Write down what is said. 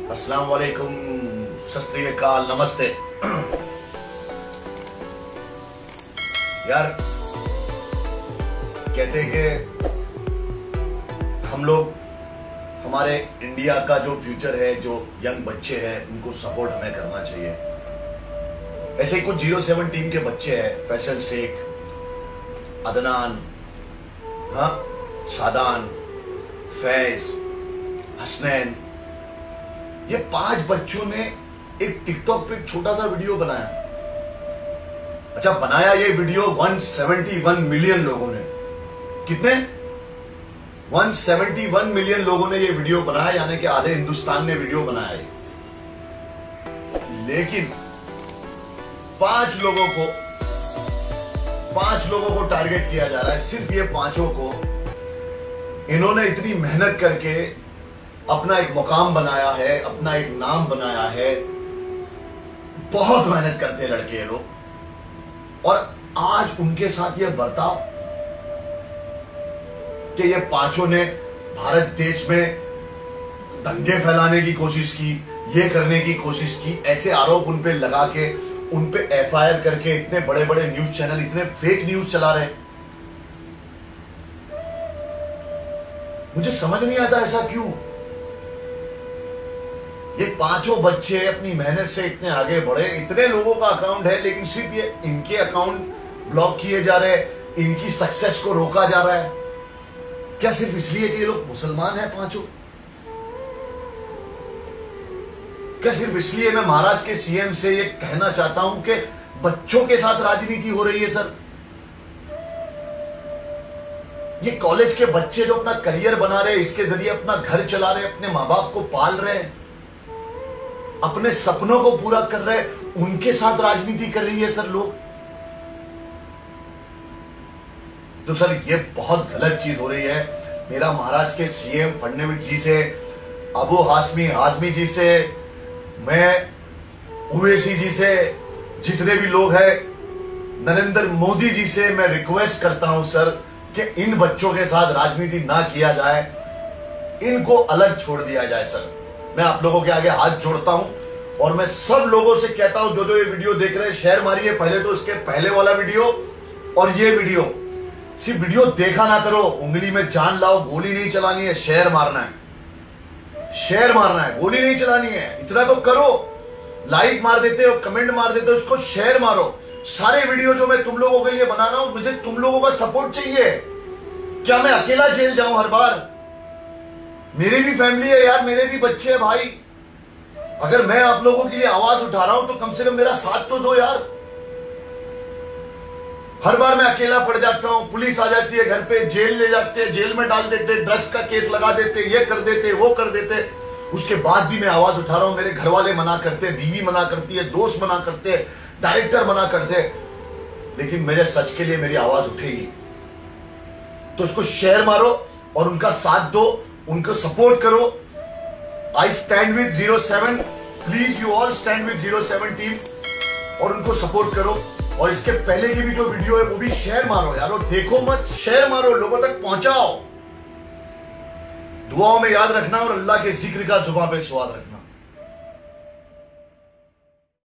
अस्सलाम वालेकुम, सत श्री अकाल, नमस्ते। यार कहते हैं कि हम लोग हमारे इंडिया का जो फ्यूचर है, जो यंग बच्चे हैं, उनको सपोर्ट हमें करना चाहिए। ऐसे ही कुछ 07 टीम के बच्चे हैं, फैसल शेख, अदनान, हाँ, शादान, फैज, हसनैन, ये 5 बच्चों ने एक टिकटॉक पे एक छोटा सा वीडियो बनाया। अच्छा, बनाया ये वीडियो 171 मिलियन लोगों ने। कितने? 171 मिलियन लोगों ने ये वीडियो बनाया, यानी कि आधे हिंदुस्तान ने वीडियो बनाया है। लेकिन 5 लोगों को टारगेट किया जा रहा है, सिर्फ ये 5 को। इन्होंने इतनी मेहनत करके अपना एक मुकाम बनाया है, अपना एक नाम बनाया है। बहुत मेहनत करते हैं लड़के लोग, और आज उनके साथ ये बर्ताव कि ये 5 ने भारत देश में दंगे फैलाने की कोशिश की, ये करने की कोशिश की, ऐसे आरोप उन पे लगा के, उन पे FIR करके इतने बड़े बड़े न्यूज चैनल इतने फेक न्यूज चला रहे। मुझे समझ नहीं आता ऐसा क्यों। ये 5 बच्चे अपनी मेहनत से इतने आगे बढ़े, इतने लोगों का अकाउंट है, लेकिन सिर्फ ये इनके अकाउंट ब्लॉक किए जा रहे हैं, इनकी सक्सेस को रोका जा रहा है। क्या सिर्फ इसलिए कि ये लोग मुसलमान हैं 5? क्या सिर्फ इसलिए? मैं महाराष्ट्र के CM से ये कहना चाहता हूं कि बच्चों के साथ राजनीति हो रही है सर। ये कॉलेज के बच्चे जो अपना करियर बना रहे हैं, इसके जरिए अपना घर चला रहे हैं, अपने माँ बाप को पाल रहे हैं, अपने सपनों को पूरा कर रहे हैं, उनके साथ राजनीति कर रही है सर लोग। तो सर ये बहुत गलत चीज हो रही है। मेरा महाराष्ट्र के CM फडणवीस जी से, अबू हाशमी जी से, मैं ओवैसी जी से, जितने भी लोग हैं, नरेंद्र मोदी जी से मैं रिक्वेस्ट करता हूं सर कि इन बच्चों के साथ राजनीति ना किया जाए, इनको अलग छोड़ दिया जाए सर। मैं आप लोगों के आगे हाथ जोड़ता हूं, और मैं सब लोगों से कहता हूं, जो ये वीडियो देख रहे हैं, शेयर मारिए। पहले तो इसके पहले वाला वीडियो और ये वीडियो। सिर्फ वीडियो देखा ना करो, उंगली में जान लाओ, गोली नहीं चलानी है, शेयर मारना है, शेयर मारना है, गोली नहीं चलानी है। इतना तो करो, लाइक मार देते हो, कमेंट मार देते हो, इसको शेयर मारो। सारे वीडियो जो मैं तुम लोगों के लिए बना रहा हूं, मुझे तुम लोगों का सपोर्ट चाहिए। क्या मैं अकेला जेल जाऊं हर बार? मेरी भी फैमिली है यार, मेरे भी बच्चे हैं भाई। अगर मैं आप लोगों के लिए आवाज उठा रहा हूं तो कम से कम मेरा साथ तो दो यार। हर बार मैं अकेला पड़ जाता हूं, पुलिस आ जाती है घर पे, जेल ले जाते हैं, जेल में डाल देते, ड्रग्स का केस लगा देते, ये कर देते, वो कर देते। उसके बाद भी मैं आवाज उठा रहा हूं। मेरे घर वाले मना करते, बीवी मना करती है, दोस्त मना करते, डायरेक्टर मना करते, लेकिन मेरे सच के लिए मेरी आवाज उठेगी। तो इसको शेयर मारो और उनका साथ दो, उनको सपोर्ट करो। I stand with 07, please you all stand with 07 team, और उनको सपोर्ट करो। और इसके पहले की भी जो वीडियो है वो भी शेयर मारो यार, और देखो मत, शेयर मारो, लोगों तक पहुंचाओ। दुआओं में याद रखना और अल्लाह के जिक्र का जुबान पे स्वाद रखना।